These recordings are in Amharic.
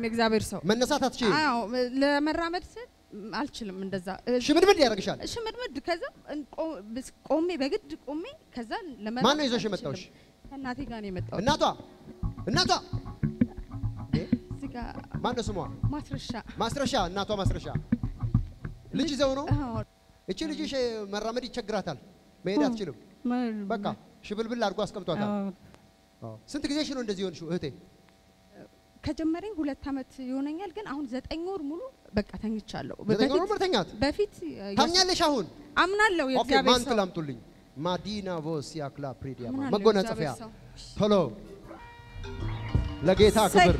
እግዚአብሔር ሰው መነሳት አትችይም አዎ ለመራመድ አልችልም እንደዛ ሽምድምድ ያደርግሻል ሽምድምድ ከዛ ቆሜ በግድ ቆሜ ከዛ ለመራመድ ማን ነው ይዞሽ የመጣውሽ እናቴ ጋር ነው የመጣው እናቷ እዚጋ ማን ነው ስሟ ማስረሻ እናቷ ማስረሻ ልጅ ይዘው ነው እቺ ልጅሽ መራመድ ይቸግራታል መሄድ አትችልም በቃ ሽብልብል አድርጎ አስቀምጧታል ስንት ጊዜሽ ነው እንደዚህ ሆንሽው እህቴ ከጀመረኝ 2 አመት ይሆነኛል ግን አሁን 9 ወር ሙሉ በቃ ተኝቻለሁ 9 ወር ተኛት በፊት ታኛለሽ አሁን አምናለሁ የእግዚአብሔር ሰው ማን ትላምጡልኝ ማዲና ቮሲያ ክላ ፕሪዲያ መጎናጸፊያ ቶሎ ለጌታ ክብር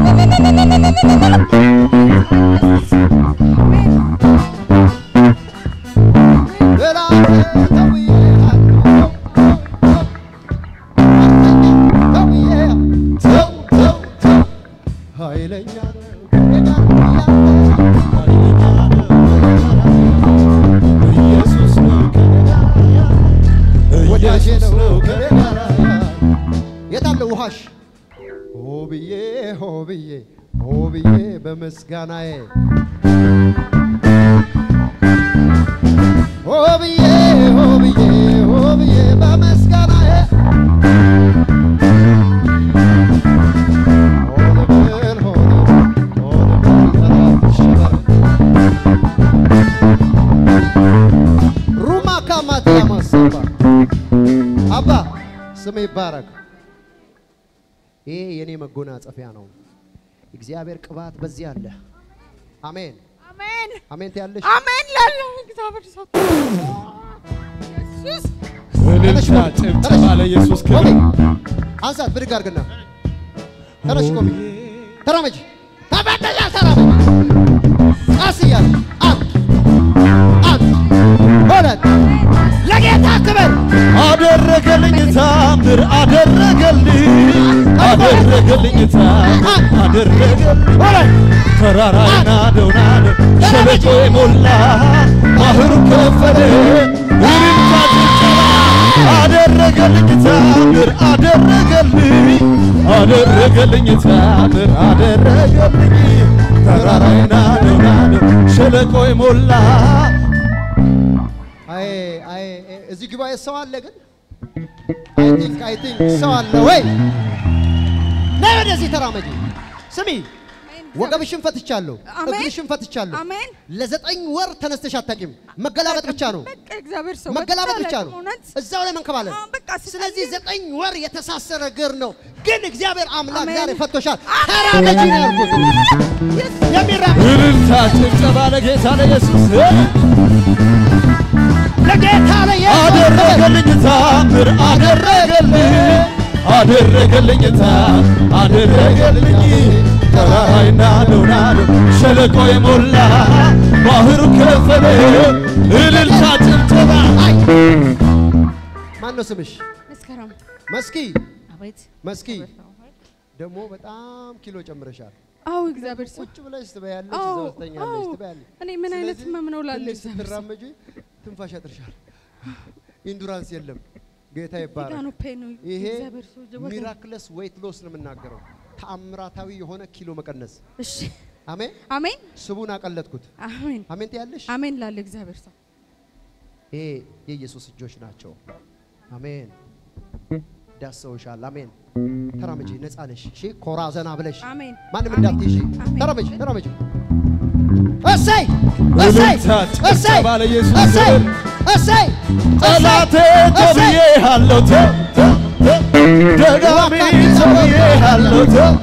ሆብዬ በመስጋናዬ ሆብዬ በመስጋናዬ ሩማ ካማት ያማሰባ አባ ስም ይባረክ ይሄ የኔ መጎናጸፊያ ነው እግዚአብሔር ቅባት በዚህ አለ አሜን አሜን አሜን ትያለሽ አሜን ላለው እግዚአብሔር ሰው ኢየሱስ ወለልታ ጭብጨባ ለኢየሱስ ክብር አንሳት ብድግ አድርግና ተነሽ ቆሚ ተራመጂ ተባደላ ተራመጂ አስያል አንድ ሁለት ለጌታ ክብር አደረገልኝ ታምር አደረገልኝ ታምር ተራራና ደውናን ሸለቆ ሞላ ባህሩ ከፈለ እልልታ ጭብጨባ አደረገልኝ ታምር አደረገልኝ ተራራና ደውናን ሸለቆ ሞላ አይ እዚህ ግባ ሰው አለ ግን አይ ቲንክ ሰው አለ ወይ ነይ ወደዚህ ተራመጂ ስሚ ወገብሽን ፈትቻለሁ እግርሽን ፈትቻለሁ አሜን ለ9 ወር ተነስተሽ አታቂም መገላበጥ ብቻ ነው በቃ እግዚአብሔር ሰው መገላበጥ ብቻ ነው እዛው ላይ መንከባለ ስለዚህ 9 ወር የተሳሰረ እግር ነው ግን እግዚአብሔር አምላክ ዛሬ ፈቶሻል ተራመጂ ነው ያልኩት የሚራመድ እልልታ ጭብጨባ ለጌታ ለኢየሱስ ለጌታ ለኢየሱስ አደረገልኝ ታምር አደረገልኝ ተራራይና ደውናን ሸለቆ የሞላ ባህሩ ከፈለ እልልታ ጭብጨባ ማን ነው ስምሽ መስከረም መስኪ አቤት መስኪ ደግሞ በጣም ኪሎ ጨምረሻል አው እግዚአብሔር ሰው ቁጭ ብለሽ ትበያለሽ እዛው ተኛለሽ ትበያለሽ እኔ ምን አይነት መምነው ላለ ስትራመጂ ትንፋሽ ያጥርሻል ኢንዱራንስ የለም ጌታ ይባረክ ይሄ ሚራክለስ ዌይት ሎስ ነው የምናገረው ተአምራታዊ የሆነ ኪሎ መቀነስ እሺ አሜን አሜን ስቡን አቀለጥኩት አሜን አሜን ትያለሽ አሜን ላለ እግዚአብሔር ሰው ይሄ የኢየሱስ እጆች ናቸው አሜን ዳሰውሻል አሜን ተራመጂ ነፃ ነሽ እሺ ኮራዘና ብለሽ አሜን ማንም እንዳትይጂ ተራመጂ እሰይ ባለ ኢየሱስ እሰይ ጠላቴ ተብዬ ሃለው ደጋሚ ተብዬ ሃለው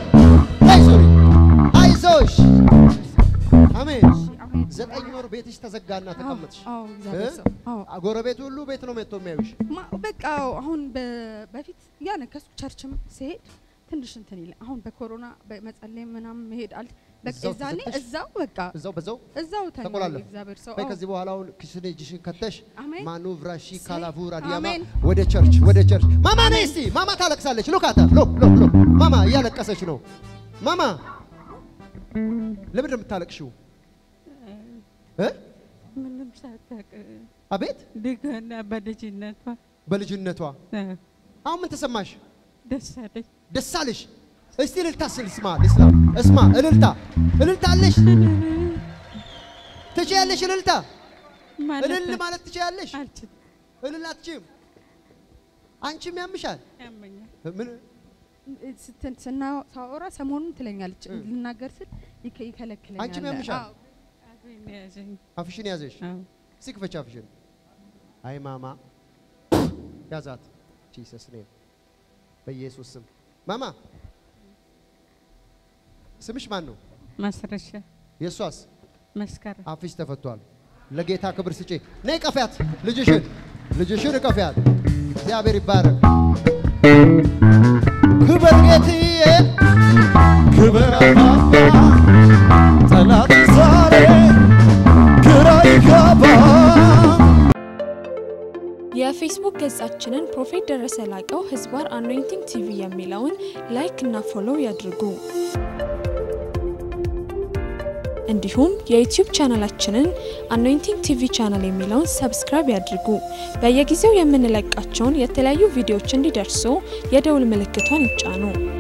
አይዞሽ አሜን 9 ወር ቤትሽ ተዘጋና ተቀመጥሽ አዎ እግዚአብሔር ሰው ጎረቤት ሁሉ ቤት ነው መጥቶ የሚያዩሽ በቃ አሁን በፊት ያነከሱ ቸርችም ሲሄድ ትንሽ እንትን ይላል አሁን በኮሮና በመጸለይ ምናም መሄድ በቃ እዛኔ እዛው በቃ እዛው ተቆላለፍ እግዚአብሔር ሰው ከዚህ በኋላ አሁን ክስኔጅሽን ከተሽ ማኑቭራሺ ካላቡራ ዲያማ አሜን ወደ ቸርች ማማ ነይ እስቲ ማማ ታለቅሳለች ሉካታ ሎክ ማማ እያለቀሰች ነው ማማ ለምን እንደምታለቅሽው ምንም ሳታውቅ አቤት ድጋና በልጅነቷ አሁን ምን ተሰማሽ ደስ አለሽ እስቲ እልልታ ስልስማ እስማ እልልታ አለሽ ትችያለሽ እልልታ እልል ማለት ትችያለሽ እልል አትችይም አንቺም ያምሻል ያመኛል ምን ሳወራ ሰሞኑን ትለኛለች ልናገር ስል ይከለክለኛል አንቺም ያምሻል አፍሽን ያዘሽ ሲክፈች አፍሽን አይ ማማ ያዛት ጂሰስ ኔም በኢየሱስ ስም ማማ ስምሽ ማን ነው ማስረሻ ኢየሱስ መስከረ አፍሽ ተፈቷል ለጌታ ክብር ስጪ ነይ ቀፊያት ልጅሽን ቀፊያት እግዚአብሔር ይባረክ ክብር ጌትዬ ክብር አባባ ጠላት ዛሬ ግራ ይገባ የፌስቡክ ገጻችንን ፕሮፌት ደረሰ ላቀው ህዝባር አኖይንቲንግ ቲቪ የሚለውን ላይክ እና ፎሎው ያድርጉ እንዲሁም የዩቲዩብ ቻናላችንን አኖይንቲንግ ቲቪ ቻናል የሚለውን ሰብስክራይብ ያድርጉ በየጊዜው የምንለቃቸውን የተለያዩ ቪዲዮዎች እንዲደርሱ የደውል ምልክቷን ይጫኑ